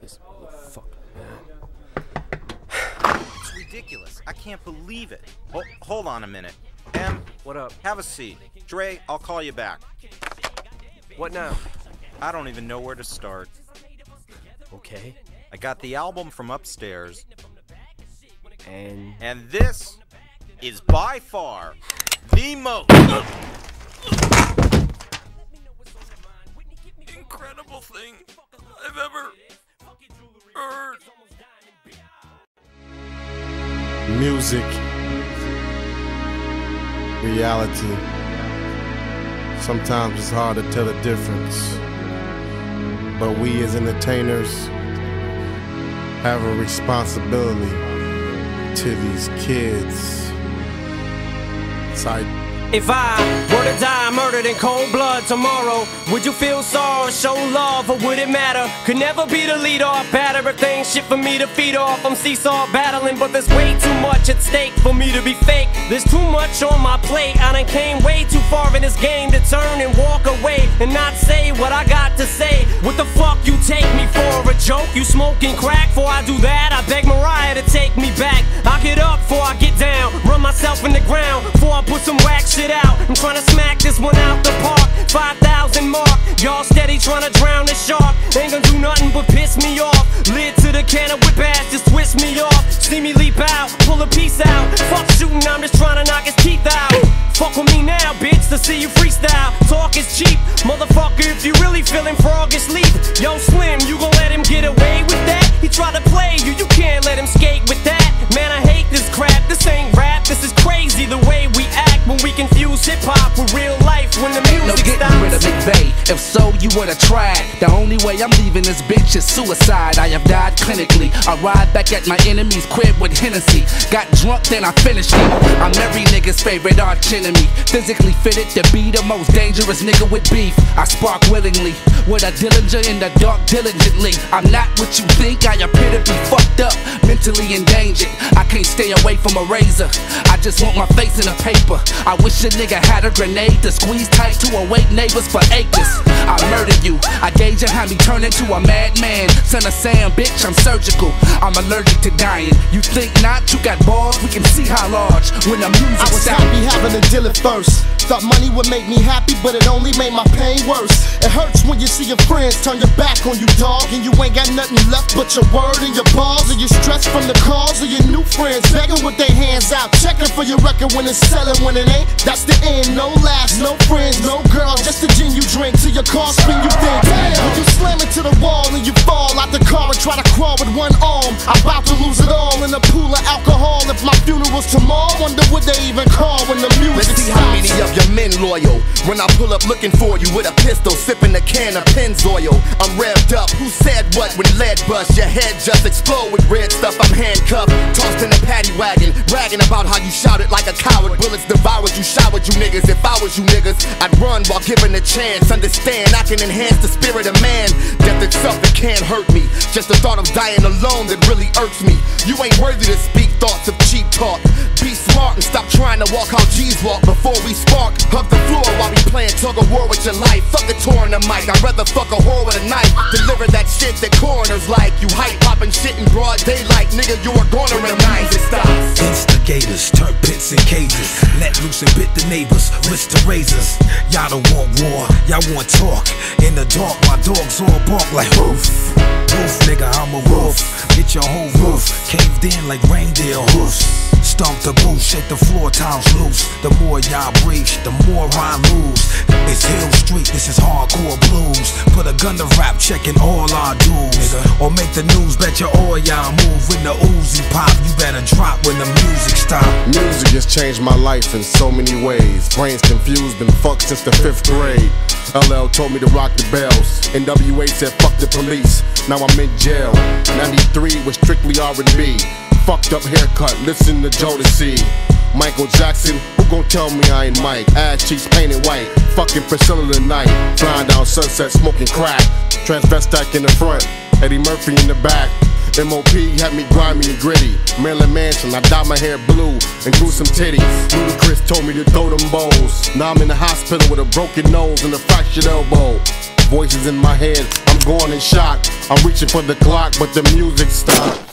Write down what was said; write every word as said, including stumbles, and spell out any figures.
this. Oh, fuck. It's ridiculous. I can't believe it. Ho hold on a minute. Em, what up? Have a seat. Dre, I'll call you back. What now? I don't even know where to start. Okay. I got the album from upstairs. And... And this is by far the most incredible thing I've ever heard. Music, reality. Sometimes it's hard to tell the difference, but we as entertainers have a responsibility to these kids. It's like, if I were to die murdered in cold blood tomorrow, would you feel sorrow, show love, or would it matter? Could never be the lead off batter if they ain't shit for me to feed off. I'm seesaw battling, but there's way too much at stake for me to be fake. There's too much on my plate. I done came way too far in this game to turn and walk away and not say what I got to say. What the fuck you take me for? A joke? You smoking crack? Before I do that, I beg Mariah to take me back. I get up before I get down, run myself in the ground before I put some wax shit out. I'm trying to smack this one out the park. five thousand mark. Y'all steady trying to drown the shark. Ain't gonna do nothing but piss me off. Lid to the can of whip ass, just twist me off. See me leap out, pull a piece out. Fuck shooting, I'm just trying to knock his teeth out. Fuck with me now, bitch, to see you freestyle. Talk is cheap, motherfucker, if you really feeling frog asleep. Yo, Slim, you gon' let him get away with that? He tried to play you, you can't let him skate with that. Man, I hate this crap, this ain't rap. This is crazy the way we act when we confuse hip-hop with real life when the music no getting stops. rid of McVeigh. If so, you would've tried. The only way I'm leaving this bitch is suicide. I have died clinically. I ride back at my enemy's crib with Hennessy. Got drunk, then I finished it. I'm every nigga's favorite arch enemy. Physically fitted to be the most dangerous nigga with beef. I spark willingly with a Dillinger in the dark diligently. I'm not what you think. I appear to be fucked up, mentally endangered. I can't stay away from a razor. I just want my face in a paper. I wish a nigga had a grenade to squeeze tight to awake neighbors for acres. I murdered you. I gauge you had me turn into a madman. Son of Sam, bitch, I'm surgical. I'm allergic to dying. You think not? You got balls? We can see how large when the music I was out. happy having to deal it first. Thought money would make me happy, but it only made my pain worse. It hurts when you see your friends turn your back on you, dog, and you ain't got nothing left but your word and your balls. And you stressed from the calls of your new friends, begging with their hands out, checking for your record when it's selling. When it ain't, that's the end. No laughs, no friends, no girls, just the gin you drink till your car spin. You think, damn, when you slam into the wall and you fall out the car and try to crawl with one arm, I'm about to lose it all in a pool of alcohol. If my funeral's tomorrow, wonder what they even call when the music Let's see stops. how many of your men loyal when I pull up looking for you with a pistol, sipping a can of Pennzoil. I'm revved up. Who said what when lead bust? Your head just explode with red stuff. I'm handcuffed, tossed in a paddy wagon, bragging about how you shouted like a coward. Bullets devoured you, showered you niggas. If I was you niggas, I'd run while given a chance. Understand, I can enhance the spirit of man. Death itself, it can't hurt me. Just the thought of dying alone that really irks me. You ain't worthy to speak thoughts of cheap talk. Be smart and stop trying to walk how G's walk before we spark. Hug the floor while we playing tug of war with your life. Fuck a tour in the mic, I'd rather fuck a whore with a knife. Deliver that shit that coroners like. You hype popping shit in broad daylight, nigga, you are gonna remind it stops. Instigators, turn pits and cages. Let loose and bit the neighbors, wrist to razors. Y'all don't want war, y'all want talk. In the dark, my dogs all bark like hoof. Roof, nigga, I'm a roof. Get your whole roof caved in like reindeer hoofs. Stomp the booth, shake the floor tiles loose. The more y'all breach, the more I lose. It's Hill Street, this is hardcore blues. Put a gun to rap, checking all our dues. Or make the news, bet you all y'all move. When the Uzi pop, you better drop when the music stop. music has changed my life in so many ways. Brains confused, been fucked since the fifth grade. L L told me to rock the bells. N W A said fuck the police. Now I'm in jail. ninety-three was strictly R and B. Fucked up haircut, listen to Jodeci. Michael Jackson, who gon' tell me I ain't Mike? Ass cheeks painted white, fucking Priscilla tonight. Flying down Sunset, smoking crack. Transvestite in the front, Eddie Murphy in the back. M O P had me grimy and gritty. Maryland Mansion, I dyed my hair blue and grew some titties. Ludacris told me to throw them bowls. Now I'm in the hospital with a broken nose and a fractured elbow. Voices in my head, I'm gone in shock. I'm reaching for the clock, but the music stopped.